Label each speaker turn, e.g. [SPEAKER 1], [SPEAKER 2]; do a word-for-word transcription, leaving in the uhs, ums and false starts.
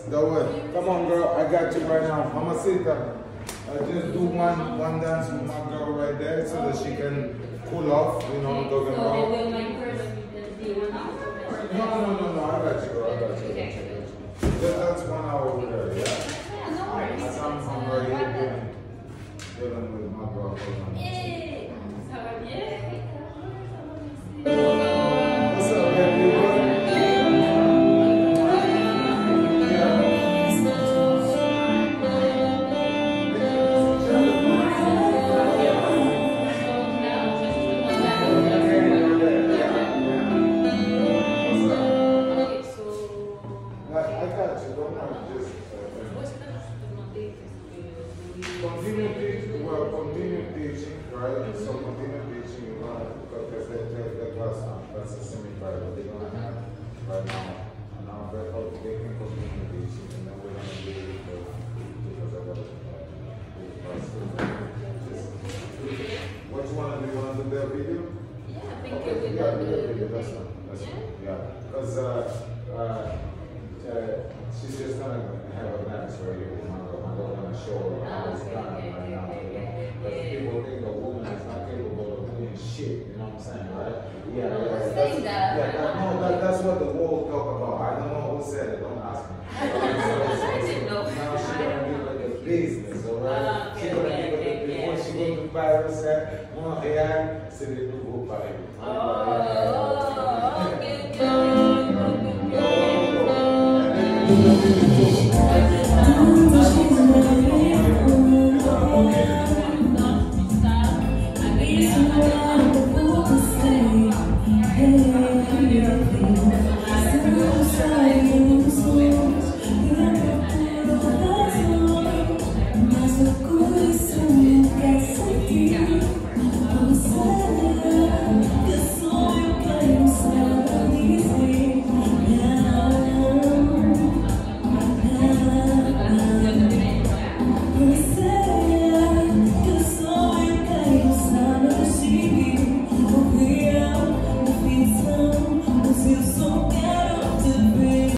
[SPEAKER 1] Don't worry. Come on, girl. I got you right now. Mamacita. I just do one one dance with my girl right there so that she can cool off. You know what I'm talking about? No, no, no, no. I got you, girl. I got you. I got you. Just that's one hour over there, yeah?
[SPEAKER 2] Yeah, no worries.
[SPEAKER 1] As I'm from right here dealing with my girl.
[SPEAKER 2] Hey!
[SPEAKER 1] What's up, baby? Continue teaching, well, continue teaching, right? So continue teaching, you know, because that, that, that class, that's a semi-private, they're going to have right now. And now they're called, they can continue teaching, and then we're going to do it because I got it. What you want to do? You want to do that video?
[SPEAKER 2] Yeah, I think
[SPEAKER 1] okay,
[SPEAKER 2] we
[SPEAKER 1] yeah,
[SPEAKER 2] can
[SPEAKER 1] do
[SPEAKER 2] do
[SPEAKER 1] that
[SPEAKER 2] it.
[SPEAKER 1] video, that's fine. That's fine. Yeah, because uh, uh, uh, she's just going to have a dance right here with my girl. My girl going to show her how it's done right now. Because people think a woman is not capable of doing shit, you know what I'm saying, right? Yeah,
[SPEAKER 2] No
[SPEAKER 1] yeah,
[SPEAKER 2] one's
[SPEAKER 1] that's,
[SPEAKER 2] saying that.
[SPEAKER 1] yeah, that, no, that, that's what the world talk about. I don't know who said it, don't ask me. So, so,
[SPEAKER 2] I didn't know.
[SPEAKER 1] now she's going to give it the business, all right?
[SPEAKER 2] Ah, okay,
[SPEAKER 1] She's going to
[SPEAKER 2] okay,
[SPEAKER 1] give it
[SPEAKER 2] okay,
[SPEAKER 1] the,
[SPEAKER 2] okay,
[SPEAKER 1] when she
[SPEAKER 2] okay.
[SPEAKER 1] goes to Paris, one real, c'est des nouveaux paris.
[SPEAKER 2] Oh,